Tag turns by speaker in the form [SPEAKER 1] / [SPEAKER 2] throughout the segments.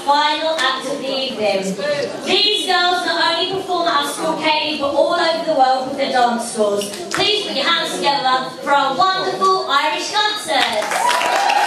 [SPEAKER 1] final act of the evening. These girls not only perform at our school Katie, but all over the world with their dance schools. Please put your hands together for our wonderful Irish dancers.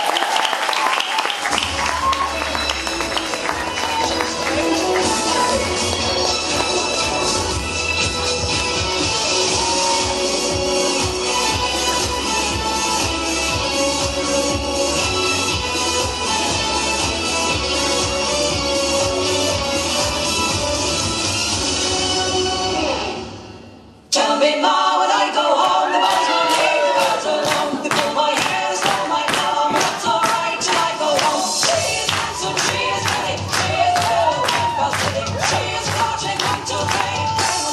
[SPEAKER 2] Tell me, Ma, when I go home, the boys will leave the girls alone. They pull my hair, slow my collar, but that's alright till I go home. She is handsome, she is pretty, she is little and facility. She is watching 1, 2, 3.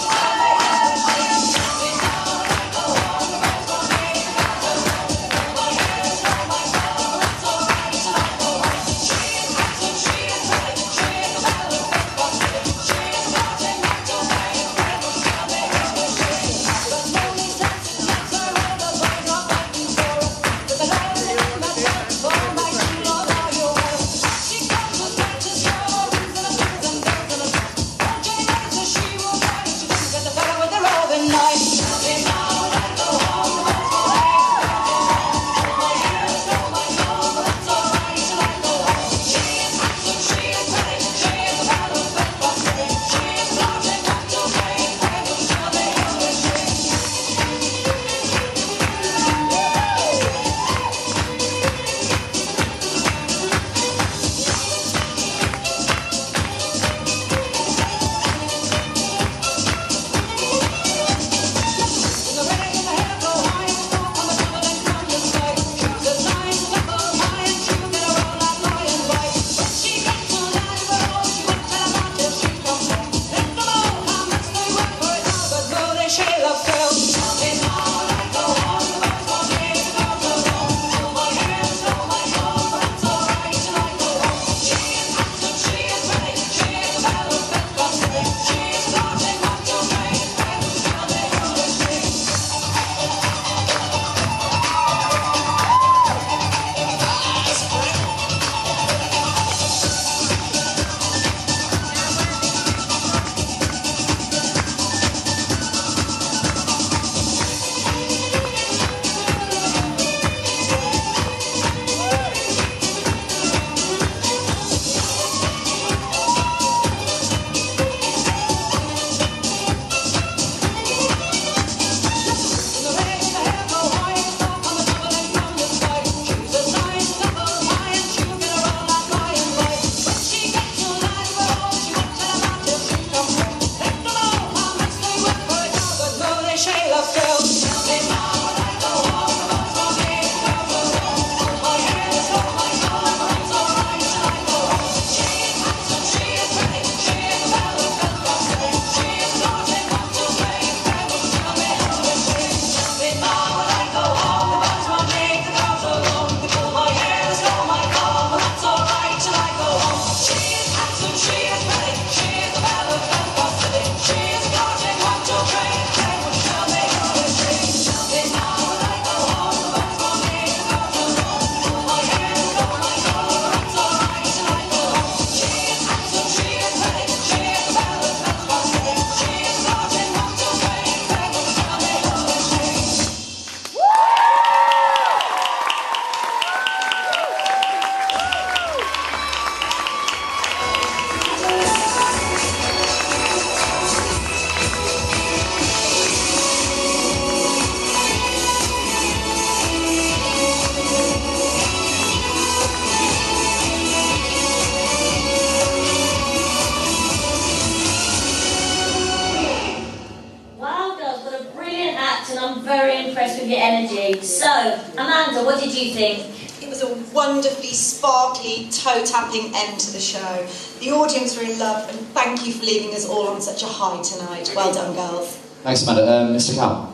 [SPEAKER 1] With your energy. So, Amanda, what did you think?
[SPEAKER 3] It was a wonderfully sparkly, toe-tapping end to the show. The audience were in love, and thank you for leaving us all on such a high tonight. Well done, girls.
[SPEAKER 4] Thanks, Amanda. Mr. Cal?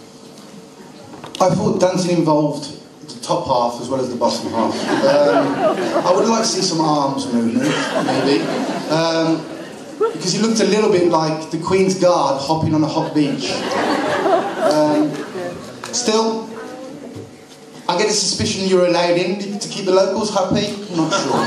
[SPEAKER 5] I thought dancing involved the top half as well as the bottom half. I would like to see some arms movement, maybe. Because he looked a little bit like the Queen's Guard hopping on a hot beach. Still, I I get a suspicion you're allowed in to keep the locals happy. I'm not sure.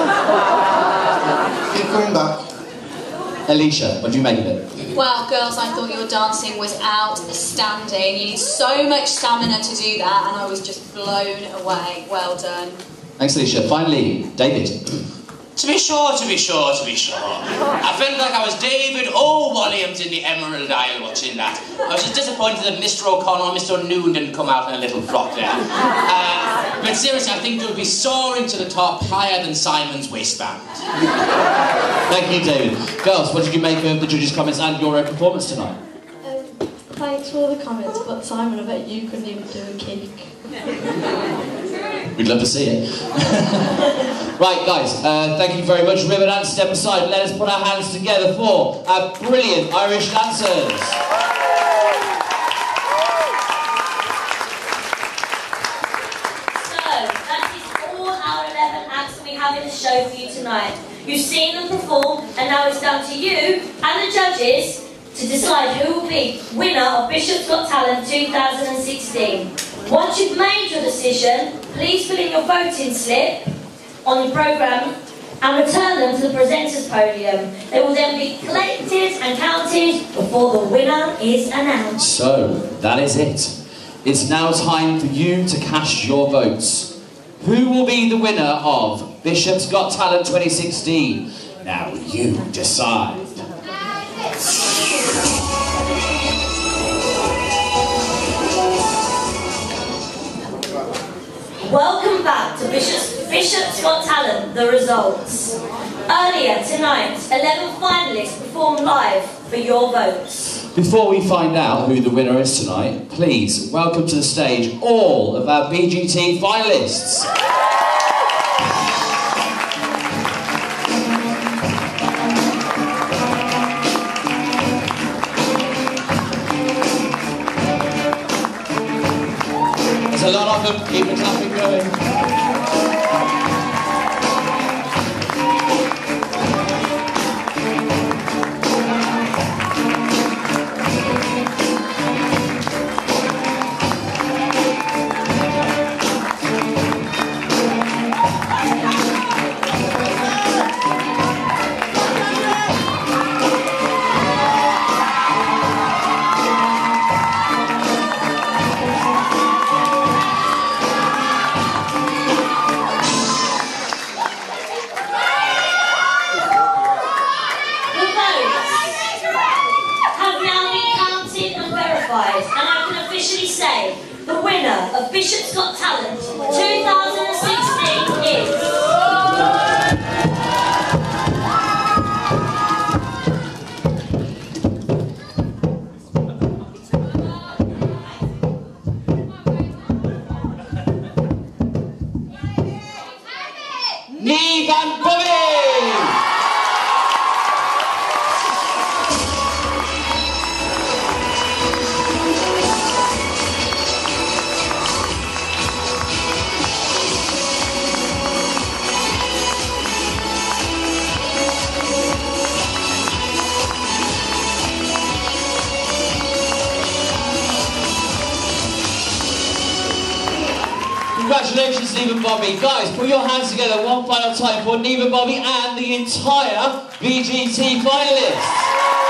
[SPEAKER 5] Keep coming back.
[SPEAKER 4] Alicia, what do you make of it?
[SPEAKER 6] Well, girls, I thought your dancing was outstanding. You need so much stamina to do that, and I was just blown away. Well done.
[SPEAKER 4] Thanks, Alicia. Finally, David.
[SPEAKER 7] To be sure. I felt like I was David O'Williams in the Emerald Isle watching that. I was just disappointed that Mr. O'Connor and Mr. O'Noon didn't come out in a little frock there. But seriously, I think you'll be soaring to the top higher than Simon's waistband.
[SPEAKER 4] Thank you, David. Girls, what did you make of the judges' comments and your performance tonight?
[SPEAKER 8] Thanks for all the comments, but Simon, I bet you couldn't even do a cake.
[SPEAKER 4] We'd love to see it. Right, guys, thank you very much. Riverdance, step aside. Let us put our hands together for our brilliant Irish dancers.
[SPEAKER 1] So, that is all our 11 acts that we have in the show for you tonight. You've seen them perform, and now it's down to you and the judges to decide who will be winner of Bishop's Got Talent 2016. Once you've made your decision, please fill in your voting slip on the programme and return them to the presenters' podium. They will then be collected and counted before the winner is announced.
[SPEAKER 4] So, that is it. It's now time for you to cast your votes. Who will be the winner of Bishop's Got Talent 2016? Now you decide.
[SPEAKER 1] Welcome back to Bishop's Got Talent, the results. Earlier tonight, 11 finalists performed live for your votes.
[SPEAKER 4] Before we find out who the winner is tonight, please welcome to the stage all of our BGT finalists. There's a lot of them, keep the clapping going.
[SPEAKER 1] Of Bishop's Got Talent 2016 is...
[SPEAKER 4] Niamh and Bobby! Congratulations, Niamh and Bobby. Guys, put your hands together one final time for Niamh and Bobby and the entire BGT finalists.